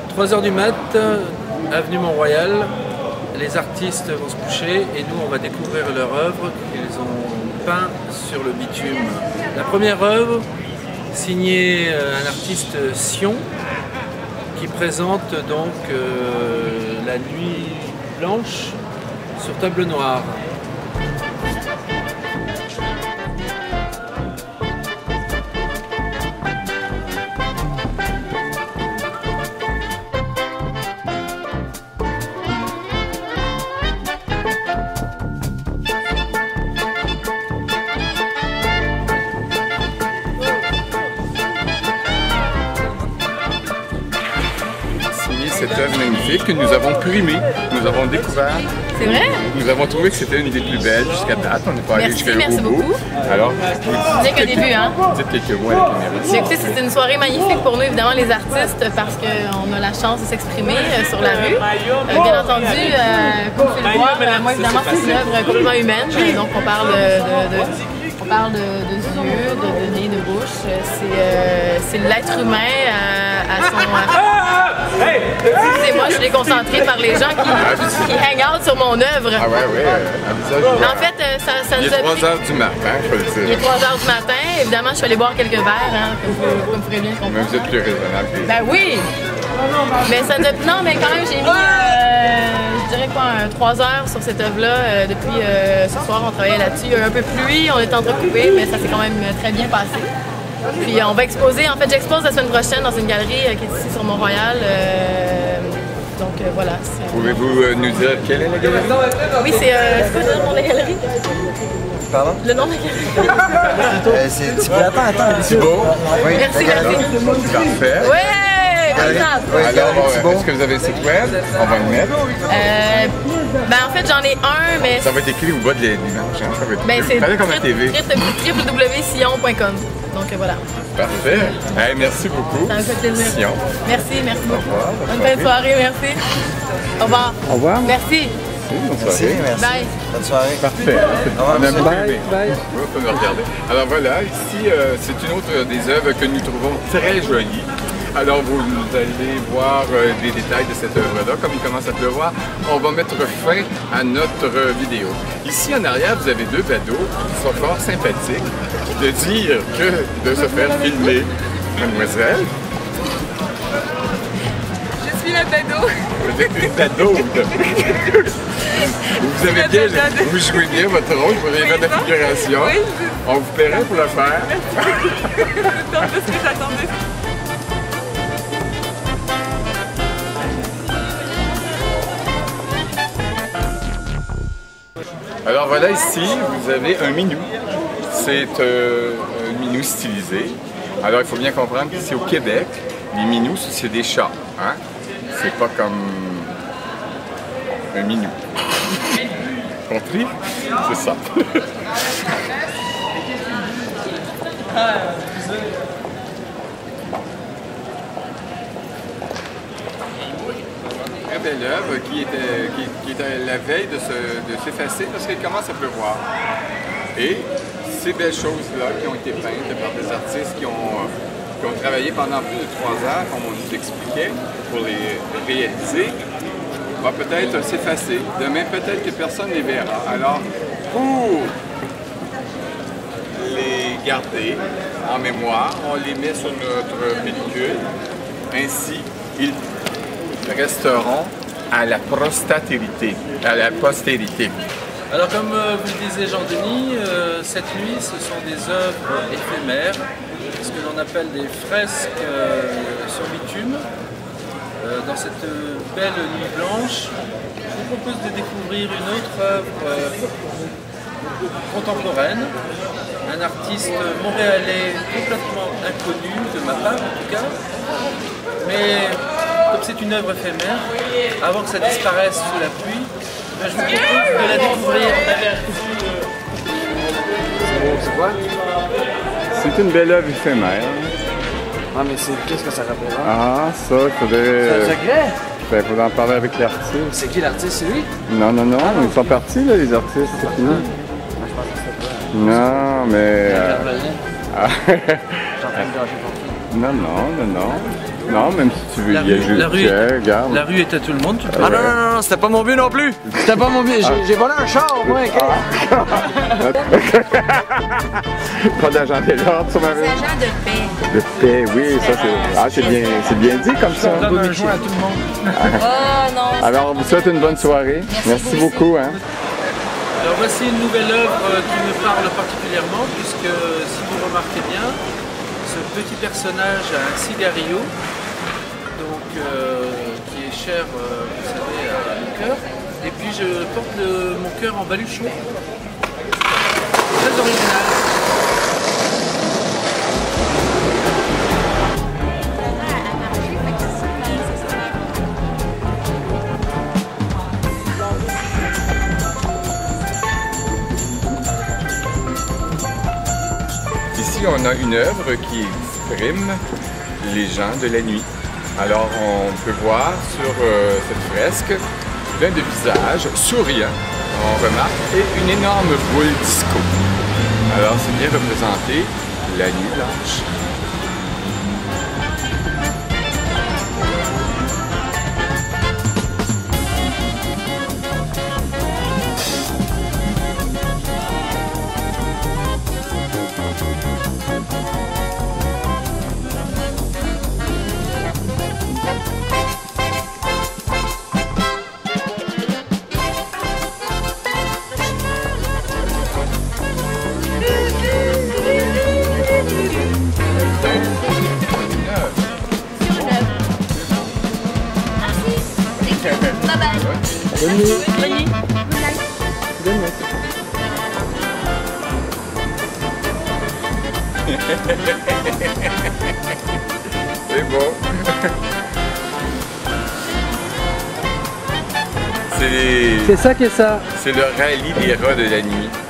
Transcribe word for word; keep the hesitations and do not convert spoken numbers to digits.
trois heures du mat, avenue Mont-Royal, les artistes vont se coucher et nous on va découvrir leur œuvre qu'ils ont peint sur le bitume. La première œuvre, signée un artiste Sion, qui présente donc euh, la nuit blanche sur table noire. Cette œuvre magnifique que nous avons primée, nous avons découvert. C'est vrai? Nous avons trouvé que c'était une des plus belles jusqu'à date. On n'est pas allé jusqu'à merci bout. beaucoup. Alors, ce n'est qu'un début, hein? Dites quelques mots à la caméra. Écoutez, c'est une soirée magnifique pour nous, évidemment, les artistes, parce qu'on a la chance de s'exprimer euh, sur la rue. Euh, bien entendu, euh, comme tu le vois, euh, moi, évidemment, c'est une œuvre complètement humaine. Donc, on parle de, de, de on parle de, de yeux, de, de nez, de bouche. C'est euh, l'être humain à, à son... À... Excusez-moi, je suis déconcentrée par les gens qui, qui hang out sur mon œuvre. Ah ouais, ouais, euh, un visage. En fait, ça, ça nous Il est a trois heures du matin, je peux le dire. Il est trois heures du matin. Évidemment, je suis allée boire quelques verres, hein, comme vous, comme vous pourrez bien comprendre. Mais vous êtes plus raisonnable. Ben oui! Mais ça nous a... Non, mais quand même, j'ai mis, euh, je dirais quoi, un, trois heures sur cette œuvre-là. Euh, depuis euh, ce soir, on travaillait là-dessus. Il y a eu un peu de pluie, on est entrecoupé, mais ça s'est quand même très bien passé. Puis on va exposer, en fait j'expose la semaine prochaine dans une galerie euh, qui est ici sur Mont-Royal. Euh, donc euh, voilà. Pouvez-vous euh, nous dire quelle est la galerie? Oui, c'est euh, quoi le nom de la galerie? Pardon? Le nom de la galerie? euh, c'est Thibaut. Attends, attends. Thibaut? Oui. Merci, merci. Parfait. Ouais! Oui, alors, est-ce que vous avez un site web? On va le mettre. Euh, ben en fait j'en ai un, mais... Ça va être écrit au bas de l'image. Hein? Ça va être ben, c'est comme la T V. w w w point sion point com. Donc voilà. Parfait. Hey, merci beaucoup. Ça me fait plaisir. Sion. Merci, merci beaucoup. Bonne fin de soirée, merci. Au revoir. Au revoir. Merci. Bonne Merci, soirée. merci. Bye. Bonne soirée. Parfait. revoir, On a monsieur. beaucoup Bye, aimé. bye. Oui, on peut me regarder. Alors voilà, ici, euh, c'est une autre des œuvres que nous trouvons très jolies. Alors vous allez voir euh, des détails de cette œuvre-là. Comme il commence à pleuvoir, on va mettre fin à notre euh, vidéo. Ici en arrière, vous avez deux badauds qui sont fort sympathiques. De dire que de se faire filmer, mademoiselle. Je suis la badaud. Vous êtes une badaude. Vous avez bien, vous jouez bien votre rôle, vous avez fait de la figuration. Oui, on vous paierait pour le faire. c'est un peu ce que j'attendais. Alors voilà, ici, vous avez un minou. C'est euh, un minou stylisé. Alors il faut bien comprendre qu'ici au Québec, les minous, c'est des chats. Hein? C'est pas comme un minou. Compris? C'est ça. Très belle œuvre qui était, qui, qui était la veille de s'effacer parce qu'il commence à pleuvoir. Et ces belles choses-là qui ont été peintes par des artistes qui ont, qui ont travaillé pendant plus de trois heures, comme on nous expliquait, pour les réaliser, va peut-être s'effacer. Demain, peut-être que personne ne les verra. Alors, pour les garder en mémoire, on les met sur notre pellicule. Ainsi, ils resteront à la postérité. À la postérité. Alors comme euh, vous le disiez Jean-Denis, euh, cette nuit ce sont des œuvres éphémères, ce que l'on appelle des fresques euh, sur bitume. Euh, dans cette belle nuit blanche, je vous propose de découvrir une autre œuvre euh, contemporaine, un artiste montréalais complètement inconnu, de ma part en tout cas, mais comme c'est une œuvre éphémère, avant que ça disparaisse sous la pluie, ben, je vous propose de la découvrir. C'est quoi? C'est une belle œuvre éphémère. Ah, mais c'est qu'est-ce que ça représente? Ah, ça, il faudrait... C'est un secret? Il faudrait en parler avec l'artiste. C'est qui l'artiste? C'est lui? Non, non, non, ils sont partis, là, les artistes, c'est fini. Ah, je pense que c'était toi. Non, mais... euh, Intervenant. ah, Je suis en train de gâcher ton film. non, non, non, non. Non, même si tu veux, La il y a rue- juste la rue- Pierre, regarde. La rue est à tout le monde, tu peux. Ah non, non, non, non, c'était pas mon but non plus! C'était pas mon but, j'ai j'ai volé un char, moi, ok? Pas d'agent de l'ordre sur ma rue. Agent de paix. De paix, oui, ça c'est. Ah, c'est bien, c'est bien dit comme ça. On donne un joint à tout le monde. Oh non. Alors, on vous souhaite une bonne soirée. Merci beaucoup. Hein. Alors voici une nouvelle œuvre euh, qui me parle particulièrement, puisque si vous remarquez bien, ce petit personnage a un cigarillo, donc, euh, qui est cher, euh, vous savez, à mon cœur. Et puis je porte le- mon cœur en baluchon. Très original. Ici, on a une œuvre qui exprime les gens de la nuit. Alors, on peut voir sur euh, cette fresque plein de visages souriants, on remarque, et une énorme boule disco. Alors, c'est bien représenté la nuit blanche. Bye bye. Bonne nuit. Bonne nuit. Bonne nuit. C'est beau. C'est C'est ça qui est ça. c'est le rallye des rats de la nuit.